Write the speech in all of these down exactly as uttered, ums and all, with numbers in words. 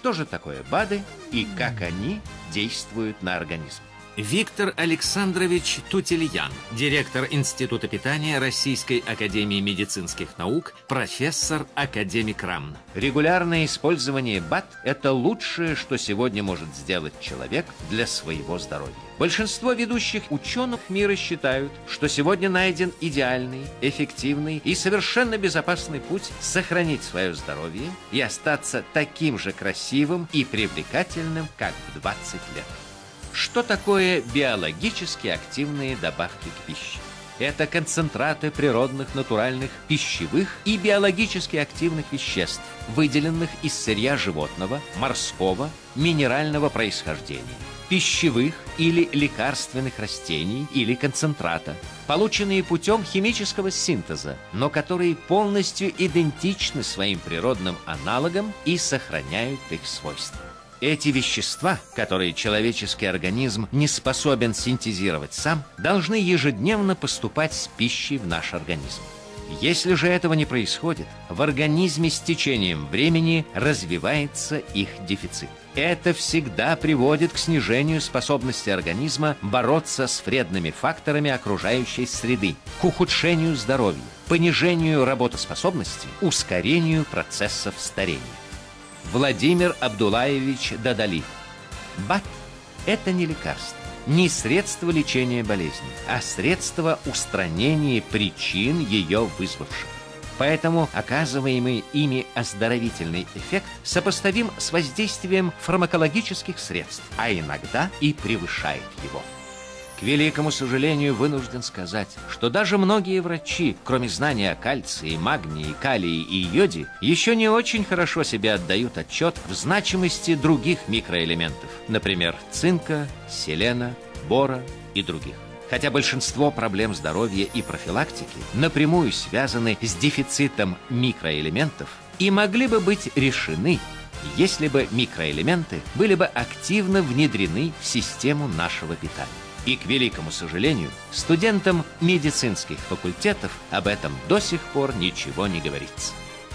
Что же такое БАДы и как они действуют на организм? Виктор Александрович Тутельян, директор Института питания Российской академии медицинских наук, профессор, академик РАН. Регулярное использование БАД – это лучшее, что сегодня может сделать человек для своего здоровья. Большинство ведущих ученых мира считают, что сегодня найден идеальный, эффективный и совершенно безопасный путь сохранить свое здоровье и остаться таким же красивым и привлекательным, как в двадцать лет. Что такое биологически активные добавки к пище? Это концентраты природных, натуральных, пищевых и биологически активных веществ, выделенных из сырья животного, морского, минерального происхождения, пищевых или лекарственных растений или концентрата, полученные путем химического синтеза, но которые полностью идентичны своим природным аналогам и сохраняют их свойства. Эти вещества, которые человеческий организм не способен синтезировать сам, должны ежедневно поступать с пищей в наш организм. Если же этого не происходит, в организме с течением времени развивается их дефицит. Это всегда приводит к снижению способности организма бороться с вредными факторами окружающей среды, к ухудшению здоровья, понижению работоспособности, ускорению процессов старения. Владимир Абдулаевич Дадали. БАД – это не лекарство, не средство лечения болезни, а средство устранения причин ее вызвавших. Поэтому оказываемый ими оздоровительный эффект сопоставим с воздействием фармакологических средств, а иногда и превышает его. К великому сожалению, вынужден сказать, что даже многие врачи, кроме знания о кальции, магнии, калии и йоде, еще не очень хорошо себе отдают отчет в значимости других микроэлементов, например, цинка, селена, бора и других. Хотя большинство проблем здоровья и профилактики напрямую связаны с дефицитом микроэлементов и могли бы быть решены, если бы микроэлементы были бы активно внедрены в систему нашего питания. И, к великому сожалению, студентам медицинских факультетов об этом до сих пор ничего не говорится.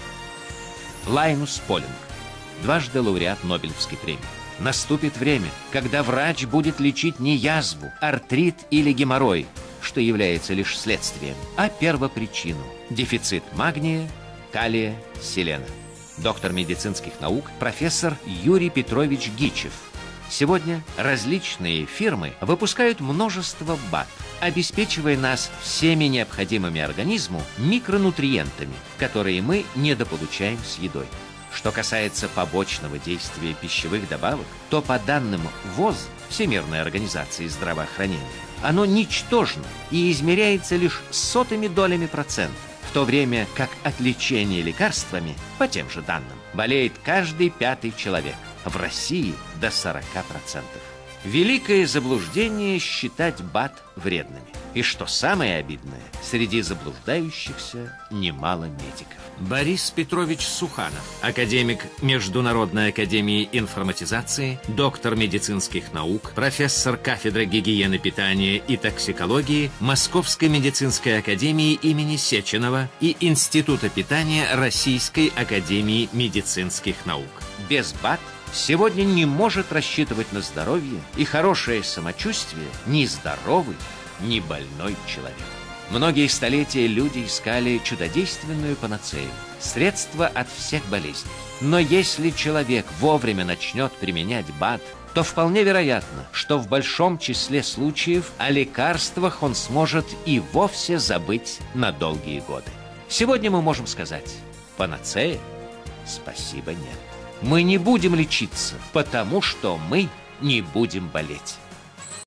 Лайнус Полинг, дважды лауреат Нобелевской премии. Наступит время, когда врач будет лечить не язву, артрит или геморрой, что является лишь следствием, а первопричину – дефицит магния, калия, селена. Доктор медицинских наук, профессор Юрий Петрович Гичев. Сегодня различные фирмы выпускают множество БАД, обеспечивая нас всеми необходимыми организму микронутриентами, которые мы недополучаем с едой. Что касается побочного действия пищевых добавок, то по данным ВОЗ, Всемирной организации здравоохранения, оно ничтожно и измеряется лишь сотыми долями процента, в то время как от лечения лекарствами, по тем же данным, болеет каждый пятый человек. В России до сорока процентов. Великое заблуждение считать БАД вредными. И что самое обидное, среди заблуждающихся немало медиков. Борис Петрович Суханов, академик Международной академии информатизации, доктор медицинских наук, профессор кафедры гигиены питания и токсикологии Московской медицинской академии имени Сеченова и Института питания Российской академии медицинских наук. Без БАД сегодня не может рассчитывать на здоровье и хорошее самочувствие ни здоровый, ни больной человек. Многие столетия люди искали чудодейственную панацею, средство от всех болезней. Но если человек вовремя начнет применять БАД, то вполне вероятно, что в большом числе случаев о лекарствах он сможет и вовсе забыть на долгие годы. Сегодня мы можем сказать: панацея? Спасибо, нет. Мы не будем лечиться, потому что мы не будем болеть.